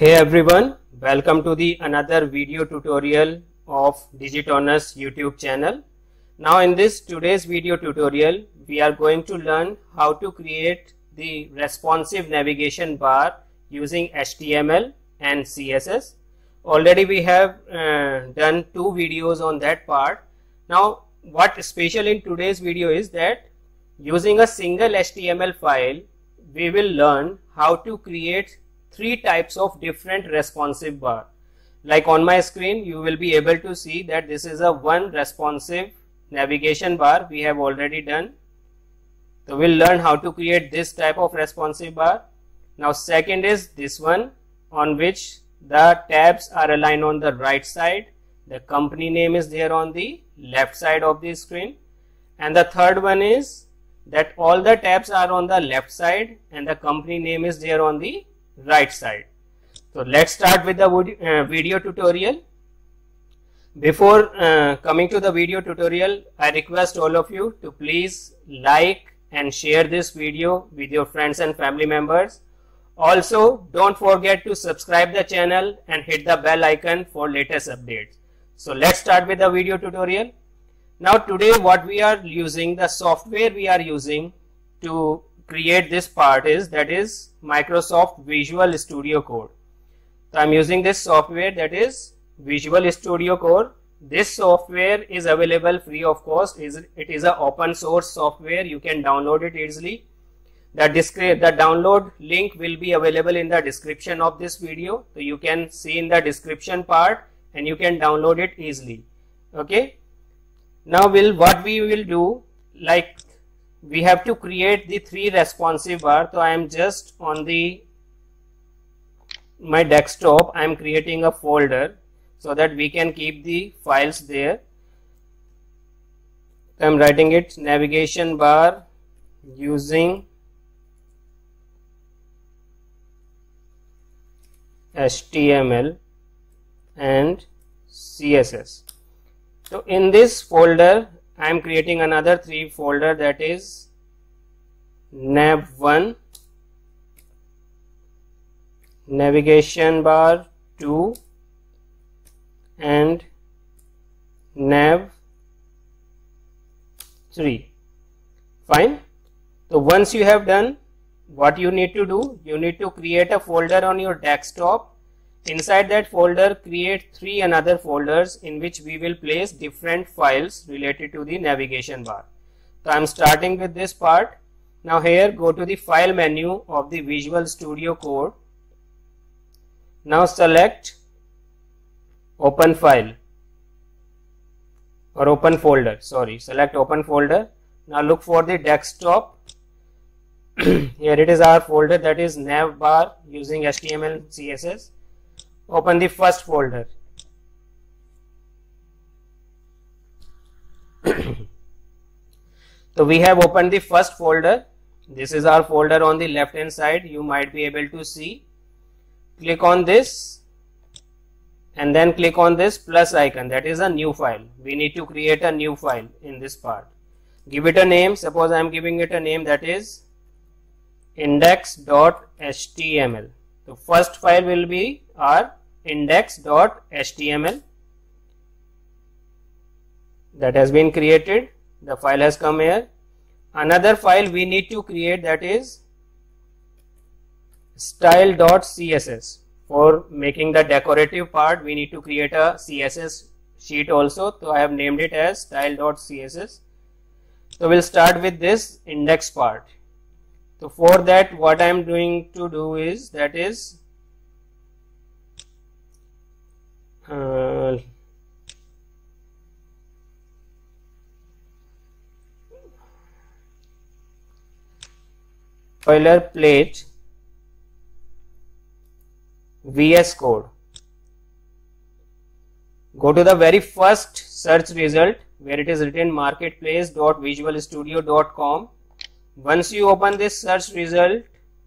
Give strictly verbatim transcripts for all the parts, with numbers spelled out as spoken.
Hey everyone, welcome to the another video tutorial of Digitowners YouTube channel. Now in this today's video tutorial, we are going to learn how to create the responsive navigation bar using H T M L and C S S. Already we have uh, done two videos on that part. Now what is special in today's video is that using a single H T M L file, we will learn how to create three types of different responsive bar. Like on my screen, you will be able to see that this is a one responsive navigation bar we have already done. So we'll learn how to create this type of responsive bar. Now second is this one, on which the tabs are aligned on the right side. The company name is there on the left side of the screen. And the third one is that all the tabs are on the left side and the company name is there on the right side. So let's start with the uh, video tutorial. Before uh, coming to the video tutorial, I request all of you to please like and share this video with your friends and family members. Also, don't forget to subscribe the channel and hit the bell icon for latest updates. So let's start with the video tutorial. Now today what we are using, the software we are using to create this part is that is Microsoft Visual Studio Code. So I am using this software, that is Visual Studio Code. This software is available free of cost. It is a open source software. You can download it easily. The, the download link will be available in the description of this video. So you can see in the description part and you can download it easily. Okay. Now we'll, what we will do, like we have to create the three responsive bar. So I am just on the my desktop, I am creating a folder so that we can keep the files there. So I am writing it navigation bar using H T M L and C S S. So in this folder I am creating another three folder, that is nav one, navigation bar two and nav three. Fine. So once you have done, what you need to do, you need to create a folder on your desktop. Inside that folder, create three another folders in which we will place different files related to the navigation bar. So I am starting with this part. Now here go to the file menu of the Visual Studio Code. Now select open file or open folder, sorry, select open folder. Now look for the desktop. Here it is our folder, that is nav bar using H T M L and C S S. Open the first folder. So we have opened the first folder. This is our folder on the left hand side. You might be able to see. Click on this and then click on this plus icon, that is a new file. We need to create a new file in this part. Give it a name. Suppose I am giving it a name, that is index dot H T M L. The first file will be our index dot H T M L. That has been created. The file has come here. Another file we need to create, that is style dot C S S. For making the decorative part, we need to create a C S S sheet also. So I have named it as style dot C S S. So we'll start with this index part. So for that, what I am doing to do is, that is uh, boilerplate V S Code. Go to the very first search result where it is written marketplace dot visual studio dot com. Once you open this search result,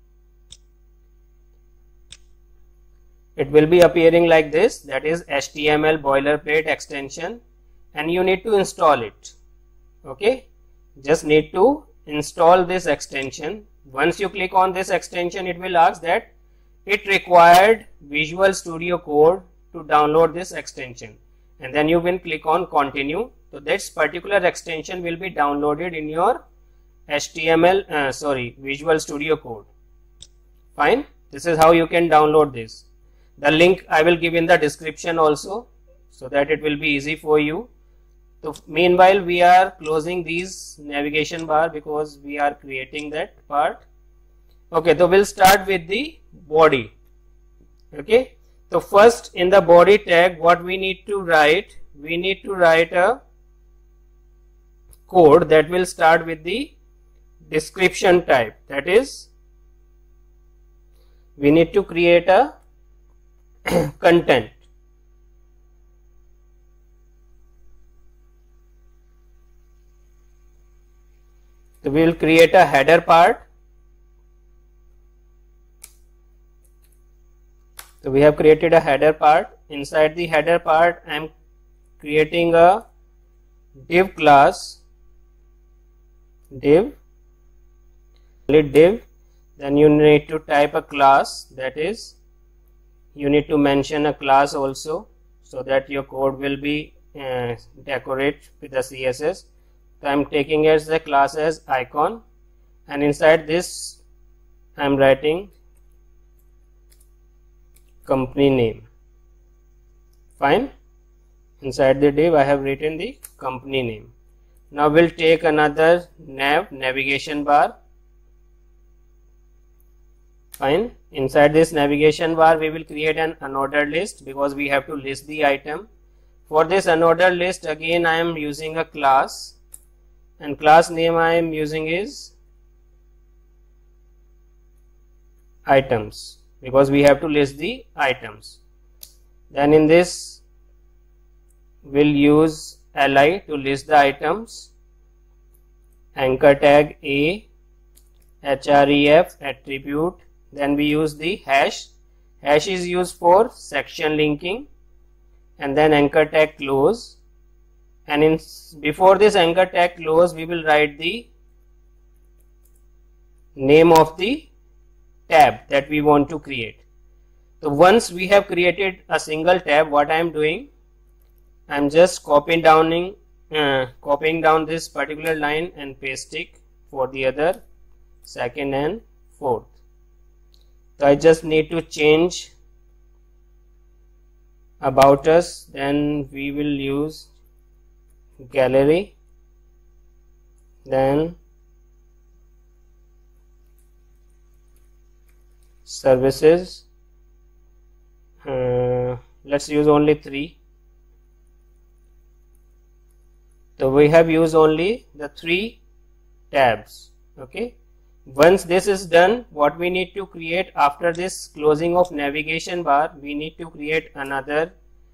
it will be appearing like this, that is H T M L boilerplate extension, and you need to install it. Okay, just need to install this extension. Once you click on this extension, it will ask that it required Visual Studio Code to download this extension, and then you will click on continue. So this particular extension will be downloaded in your H T M L uh, sorry Visual Studio Code. Fine, this is how you can download this. The link I will give in the description also, so that it will be easy for you. So meanwhile we are closing these navigation bar because we are creating that part. Okay, so we'll start with the body. Okay, so first in the body tag, what we need to write, we need to write a code that will start with the description type. That is, we need to create a content. So we will create a header part. So we have created a header part. Inside the header part, I am creating a div class, div, div. Then you need to type a class, that is, you need to mention a class also, so that your code will be uh, decorate with the C S S. So I am taking as the class as icon, and inside this I am writing company name. Fine. Inside the div I have written the company name. Now we'll take another nav, navigation bar. Fine. Inside this navigation bar we will create an unordered list because we have to list the item. For this unordered list, again I am using a class, and class name I am using is items because we have to list the items. Then in this we'll use li to list the items, anchor tag a, href attribute. Then we use the hash. Hash is used for section linking, and then anchor tag close. And in before this anchor tag close, we will write the name of the tab that we want to create. So once we have created a single tab, what I am doing, I am just copying down, uh, copying down this particular line and paste it for the other second and fourth. So I just need to change about us, then we will use gallery, then services, uh, let's use only three. So we have used only the three tabs. Okay, once this is done, what we need to create after this closing of navigation bar, we need to create another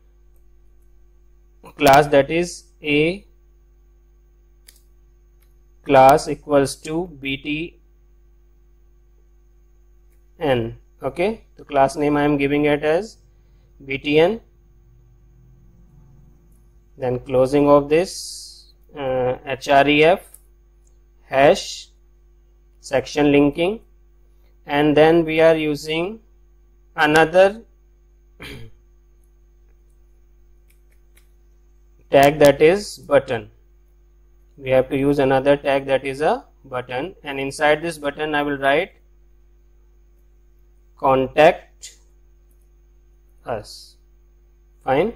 class, that is a class equals to btn. Okay, the class name I am giving it as btn. Then closing of this uh, href hash section linking, and then we are using another tag, that is button. We have to use another tag, that is a button, and inside this button I will write contact us. Fine.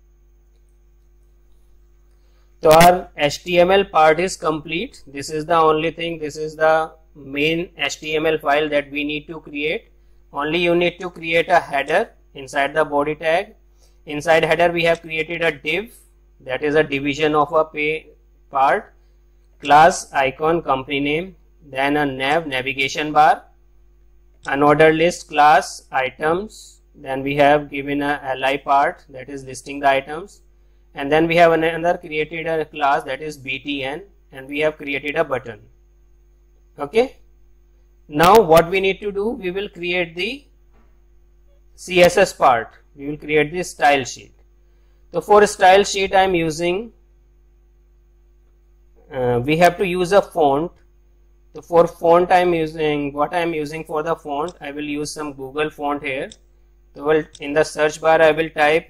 So our H T M L part is complete. This is the only thing, this is the main H T M L file that we need to create. Only you need to create a header inside the body tag. Inside header we have created a div, that is a division of a pay part, class, icon, company name, then a nav, navigation bar, unordered list, class, items, then we have given a li part, that is listing the items, and then we have another created a class, that is btn, and we have created a button. Okay, now what we need to do, we will create the C S S part, we will create the style sheet. So for style sheet I am using, uh, we have to use a font. So for font I am using, what I am using for the font, I will use some Google font here. So in the search bar I will type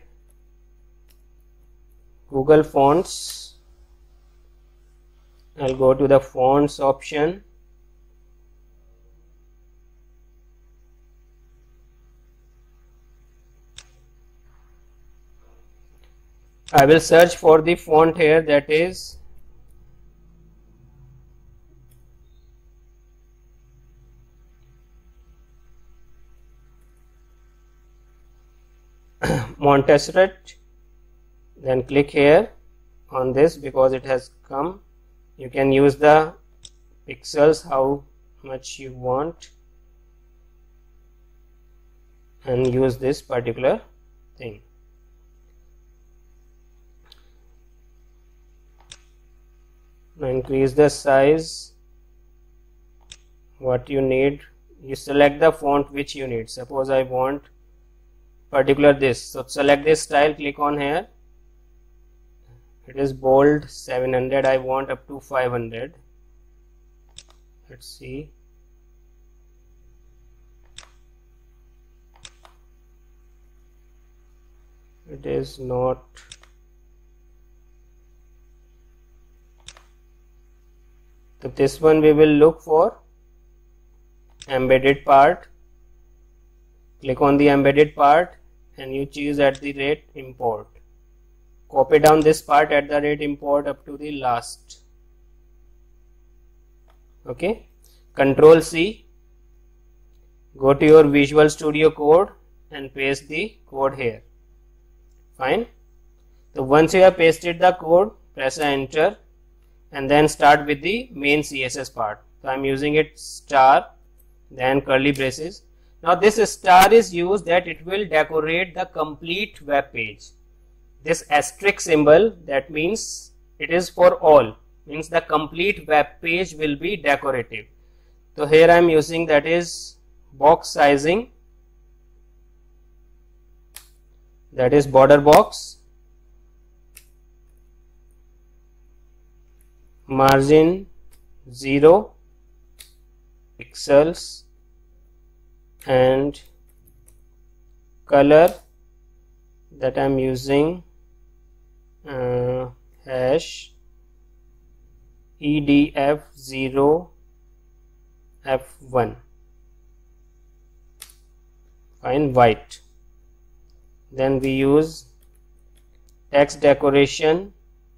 Google Fonts. I'll go to the fonts option. I will search for the font here, that is Montserrat. Then click here on this because it has come. You can use the pixels how much you want and use this particular thing. Now increase the size what you need. You select the font which you need. Suppose I want particular this, so select this style, click on here. It is bold seven hundred, I want up to five hundred. Let's see. It is not. So this one we will look for embedded part. Click on the embedded part and you choose at the rate import. Copy down this part at the rate import up to the last. Okay. Control C. Go to your Visual Studio Code and paste the code here. Fine. So once you have pasted the code, press enter and then start with the main C S S part. So I am using it star, then curly braces. Now this star is used that it will decorate the complete web page. This asterisk symbol, that means it is for all, means the complete web page will be decorative. So here I am using, that is box sizing, that is border box, margin zero pixels, and color that I am using uh, hash E D F zero F one, fine, white. Then we use text decoration,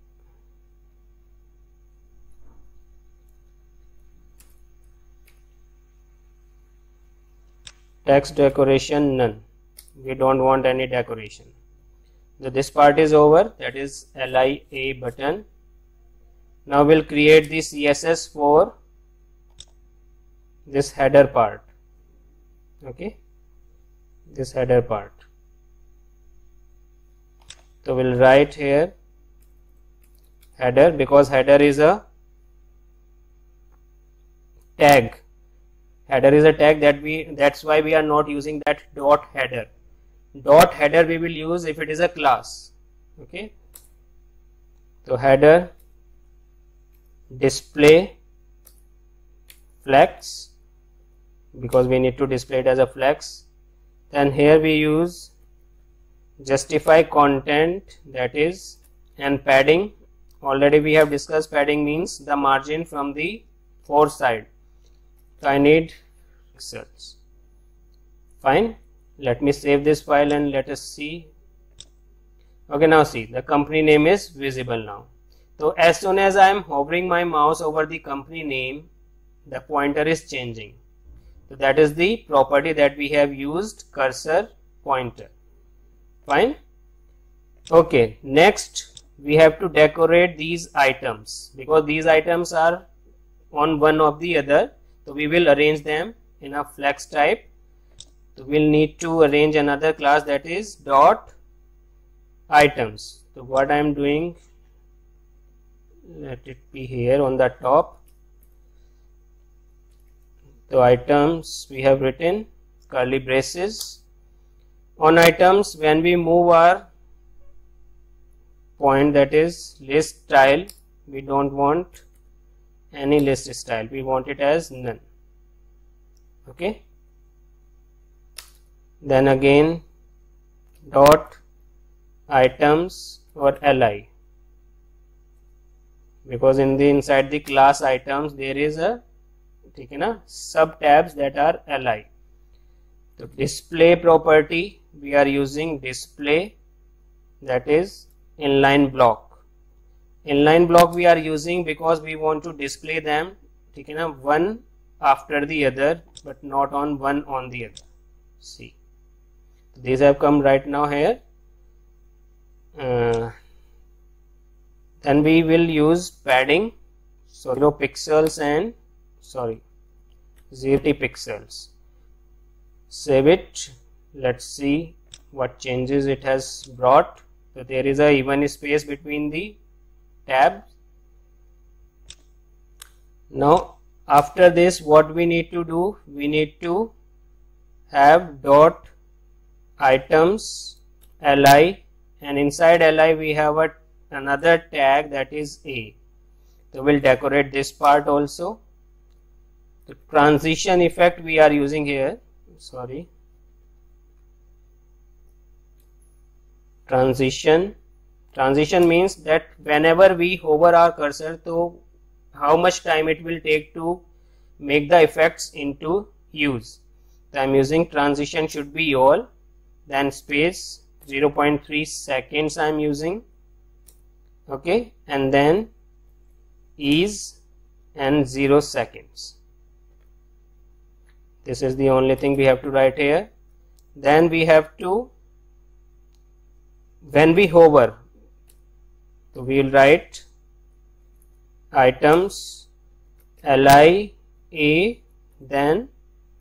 text decoration none, we don't want any decoration. So this part is over, that is L I A button. Now we'll create the C S S for this header part. Okay, this header part. So we'll write here header, because header is a tag. Header is a tag, that we that's why we are not using that dot header. Dot header we will use if it is a class. Okay, so header display flex, because we need to display it as a flex. Then here we use justify content, that is, and padding. Already we have discussed padding means the margin from the four side. So I need pixels. Fine. Let me save this file and let us see. Okay, now see, the company name is visible now. So as soon as I am hovering my mouse over the company name, the pointer is changing. So that is the property that we have used, cursor pointer. Fine. Okay, next we have to decorate these items, because these items are on one of the other. So we will arrange them in a flex type. So we'll need to arrange another class, that is dot items. So what I am doing, let it be here on the top. So items we have written curly braces. On items, when we move our point, that is list style, we don't want any list style, we want it as none. Okay, then again dot items or li, because in the inside the class items there is a ठीक है ना sub tabs that are li. So display property we are using display, that is inline block. Inline block we are using because we want to display them ठीक है ना one after the other but not on one on the other. See, these have come right now here. Uh, then we will use padding, so zero pixels and sorry zero pixels. Save it. Let's see what changes it has brought. So there is a even space between the tabs. Now after this what we need to do, we need to have dot items li, and inside li we have a another tag that is a. So we'll decorate this part also. The transition effect we are using here, sorry transition transition means that whenever we hover our cursor, so how much time it will take to make the effects into use. So I'm using transition should be all, then space zero point three seconds I'm using. Okay, and then ease and zero seconds. This is the only thing we have to write here. Then we have to, when we hover, so we will write items li a, then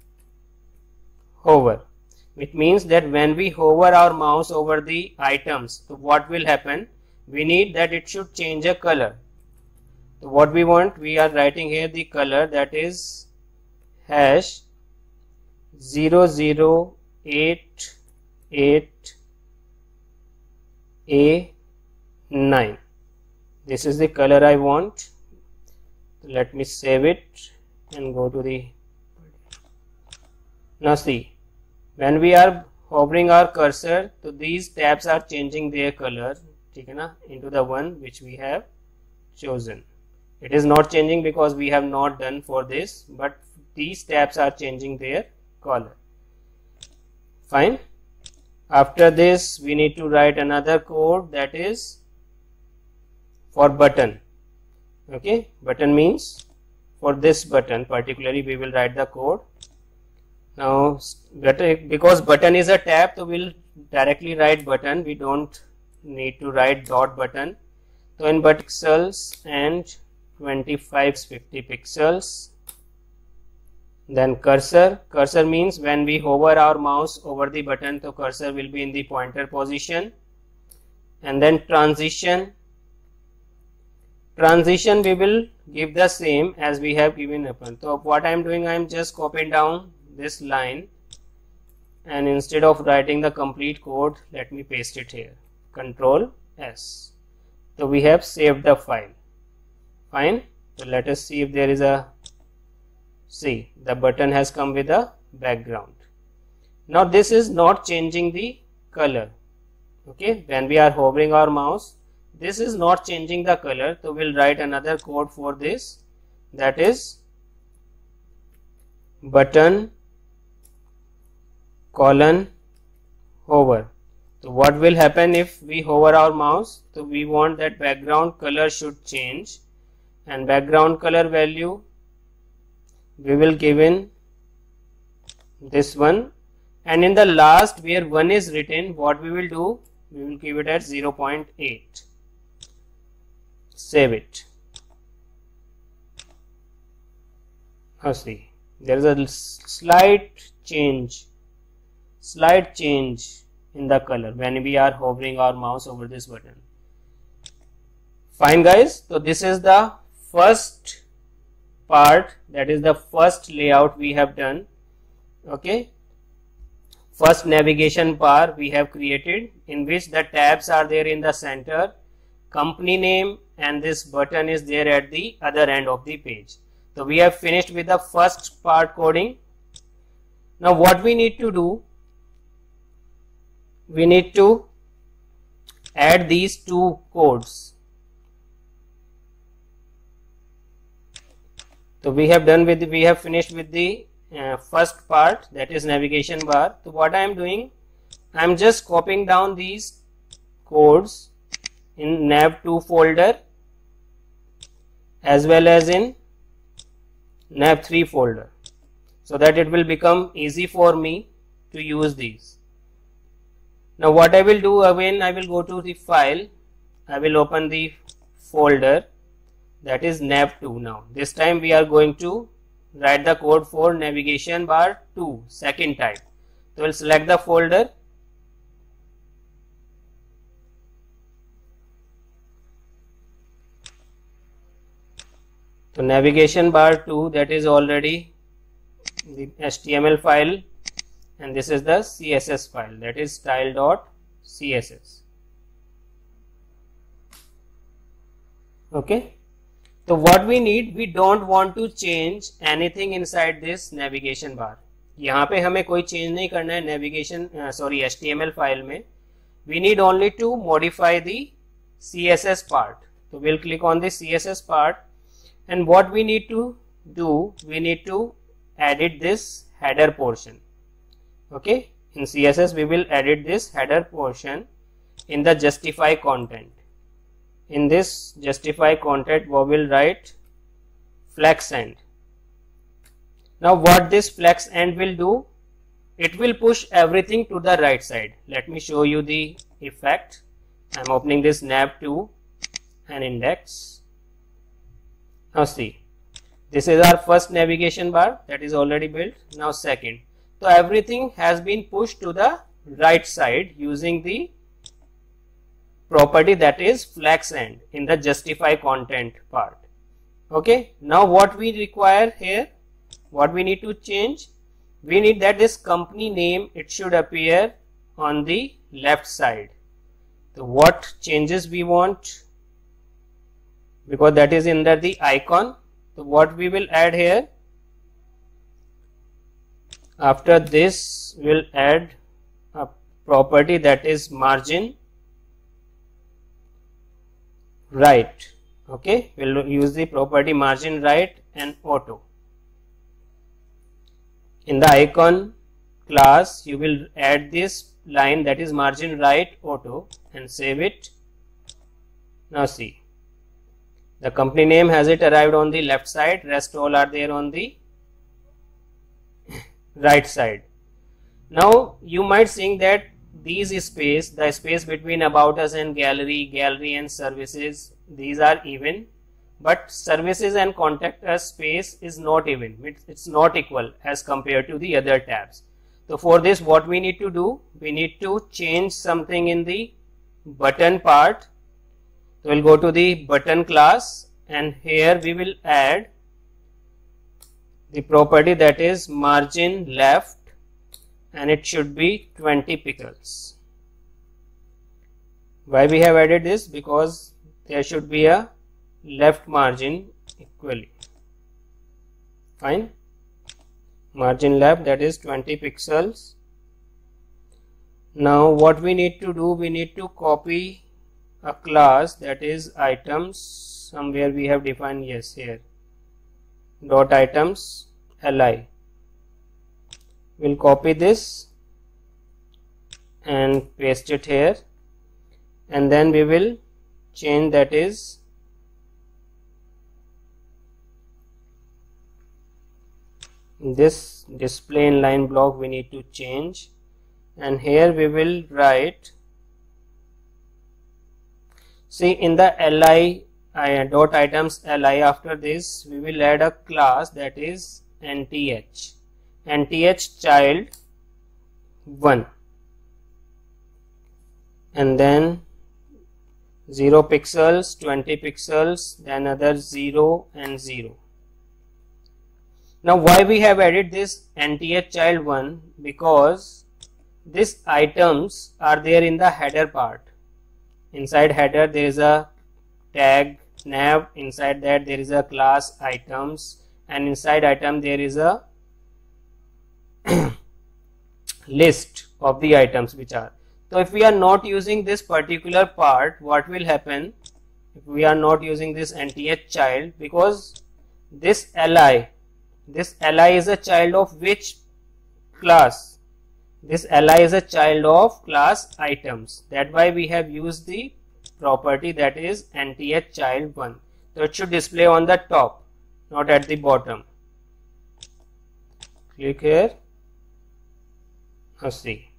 hover, which means that when we hover our mouse over the items, so what will happen, we need that it should change a color. So what we want, we are writing here the color, that is hash zero zero eight eight A nine. This is the color I want. Let me save it and go to the, now see, when we are hovering our cursor, so these tabs are changing their color ठीक है ना into the one which we have chosen. It is not changing because we have not done for this, but these tabs are changing their color. Fine. After this we need to write another code, that is for button. Okay, button means for this button particularly we will write the code. Now because button is a tab, so we will directly write button, we don't need to write dot button. So in but pixels and twenty-five fifty pixels. Then cursor, cursor means when we hover our mouse over the button, so cursor will be in the pointer position. And then transition, transition we will give the same as we have given upon. So what I am doing, I am just copying down this line, and instead of writing the complete code, let me paste it here, Control S. So we have saved the file. Fine. So let us see if there is a, see, the button has come with a background. Now this is not changing the color. Okay, when we are hovering our mouse, this is not changing the color, so we'll write another code for this, that is button colon hover. So what will happen if we hover our mouse? So we want that background color should change, and background color value we will give in this one, and in the last where one is written, what we will do, we will give it at zero point eight. Save it. Now see, there is a slight change, slight change in the color when we are hovering our mouse over this button. Fine guys, so this is the first part, that is the first layout we have done. Okay, first navigation bar we have created, in which the tabs are there in the center company name, and this button is there at the other end of the page. So we have finished with the first part coding. Now what we need to do, we need to add these two codes. So we have done with, we have finished with the uh, first part, that is navigation bar. So what I am doing, I am just copying down these codes in nav two folder as well as in nav three folder, so that it will become easy for me to use these. Now what I will do, again I will go to the file, I will open the folder, that is nav two. Now this time we are going to write the code for navigation bar two, second type. So we'll select the folder, so navigation bar two, that is already the H T M L file, and this is the C S S file, that is style dot C S S. Okay. So what we need, we don't want to change anything inside this navigation bar. यहाँ पे हमें कोई change नहीं करना है navigation uh, sorry H T M L file में. We need only to modify the C S S part. So we'll click on the C S S part, and what we need to do, we need to edit this header portion. Okay, in C S S we will edit this header portion in the justify content. In this justify content we will write flex end. Now what this flex end will do, it will push everything to the right side. Let me show you the effect. I am opening this nav two and index. Now see, this is our first navigation bar that is already built. Now second, so everything has been pushed to the right side using the property that is flex end in the justify content part. Okay, now what we require here, what we need to change, we need that this company name, it should appear on the left side. So what changes we want, because that is under the icon. So what we will add here, after this we'll add a property that is margin right. Okay, we'll use the property margin right and auto. In the icon class you will add this line that is margin right auto and save it. Now see, the company name has it arrived on the left side, rest all are there on the right side. Now you might think that these space, the space between about us and gallery, gallery and services, these are even, but services and contact us space is not even, it's, it's not equal as compared to the other tabs. So for this what we need to do, we need to change something in the button part. So we'll go to the button class, and here we will add the property that is margin left, and it should be twenty pixels. Why we have added this? Because there should be a left margin equally. Fine. Margin left, that is twenty pixels. Now what we need to do, we need to copy a class that is items. Somewhere we have defined, yes, here dot items li. We'll copy this and paste it here, and then we will change, that is this display inline block we need to change, and here we will write, see in the li uh, dot items li, after this we will add a class that is nth, nth child one, and then zero pixels, twenty pixels, then other zero and zero. Now why we have added this nth child one? Because these items are there in the header part. Inside header there is a tag nav. Inside that there is a class items, and inside item there is a list of the items which are. So if we are not using this particular part, what will happen if we are not using this nth child, because this li, this li is a child of which class? This li is a child of class items. That's why we have used the property that is nth child one. So it should display on the top, not at the bottom. Click here. Now see.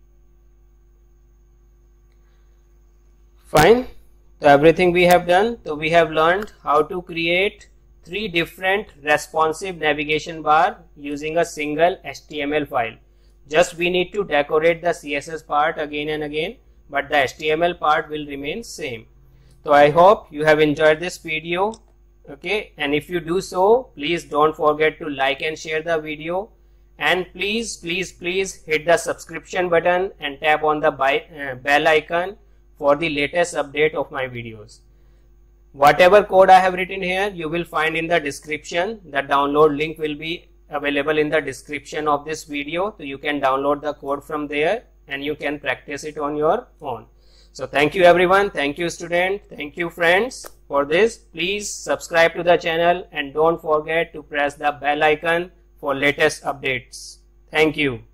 Fine. So everything we have done. So we have learned how to create three different responsive navigation bar using a single H T M L file. Just we need to decorate the C S S part again and again, but the H T M L part will remain same. So I hope you have enjoyed this video. Okay, and if you do so, please don't forget to like and share the video, and please please please hit the subscription button and tap on the bell icon for the latest update of my videos. Whatever code I have written here, you will find in the description. The download link will be available in the description of this video, so you can download the code from there and you can practice it on your own. So thank you everyone, thank you student, thank you friends for this. Please subscribe to the channel and don't forget to press the bell icon for latest updates. Thank you.